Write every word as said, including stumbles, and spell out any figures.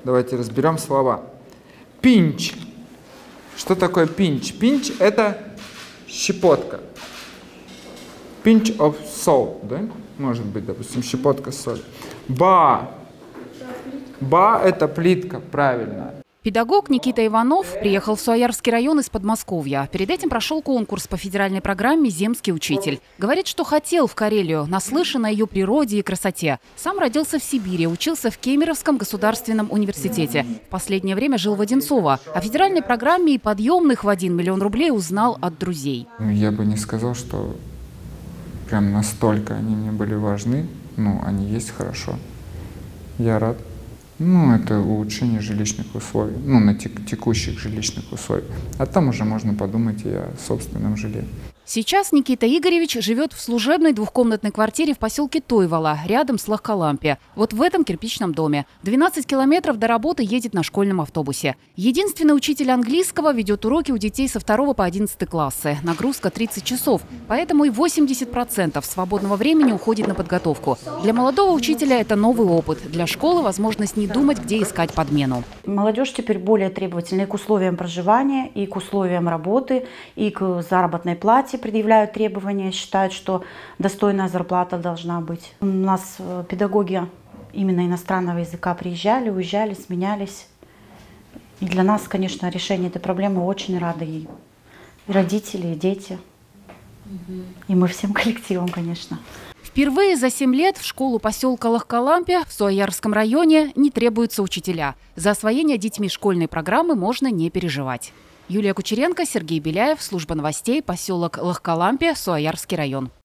Давайте разберем слова. Pinch. Что такое pinch? Pinch – это щепотка. Pinch of salt, да? Может быть, допустим, щепотка соли. Ба. Ба – это плитка, правильно. Педагог Никита Иванов приехал в Суоярский район из Подмосковья. Перед этим прошел конкурс по федеральной программе «Земский учитель». Говорит, что хотел в Карелию, наслышан о ее природе и красоте. Сам родился в Сибири, учился в Кемеровском государственном университете. В последнее время жил в Одинцово. О федеральной программе и подъемных в один миллион рублей узнал от друзей. Я бы не сказал, что прям настолько они мне были важны. Ну, они есть хорошо. Я рад. Ну, это улучшение жилищных условий, ну, на тек текущих жилищных условиях. А там уже можно подумать и о собственном жилье. Сейчас Никита Игоревич живет в служебной двухкомнатной квартире в поселке Тойвола, рядом с Лахкалампе. Вот в этом кирпичном доме. двенадцать километров до работы едет на школьном автобусе. Единственный учитель английского ведет уроки у детей со второго по одиннадцатый классы. Нагрузка тридцать часов, поэтому и восемьдесят процентов свободного времени уходит на подготовку. Для молодого учителя это новый опыт. Для школы возможность не думать, где искать подмену. Молодежь теперь более требовательна и к условиям проживания, и к условиям работы, и к заработной плате предъявляют требования, считают, что достойная зарплата должна быть. У нас педагоги именно иностранного языка приезжали, уезжали, сменялись. И для нас, конечно, решение этой проблемы очень рады и родители, и дети, и мы всем коллективом, конечно. Впервые за семь лет в школу поселка Лахкалампе в Суоярском районе не требуются учителя. За освоение детьми школьной программы можно не переживать. Юлия Кучеренко, Сергей Беляев, служба новостей, поселок Лахкалампе, Суоярский район.